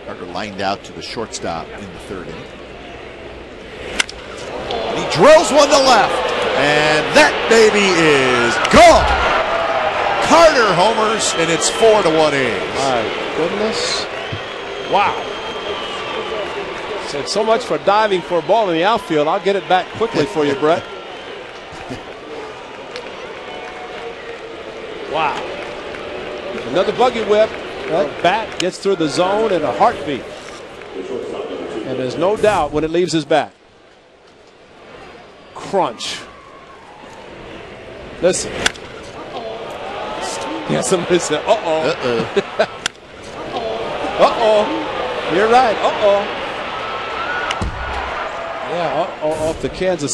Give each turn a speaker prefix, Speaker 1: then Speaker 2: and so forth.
Speaker 1: Carter lined out to the shortstop in the third inning. And he drills one to left, and that baby is gone. Carter homers, and it's 4-1 A's.
Speaker 2: My goodness. Wow. Said so much for diving for a ball in the outfield. I'll get it back quickly for you, Brett. Wow. Another buggy whip. That bat gets through the zone in a heartbeat. And there's no doubt when it leaves his bat. Crunch. Listen. Yeah, somebody said, uh-oh.
Speaker 1: Uh-oh.
Speaker 2: Uh-oh. You're right. Uh-oh. Yeah, uh-oh, off the Kansas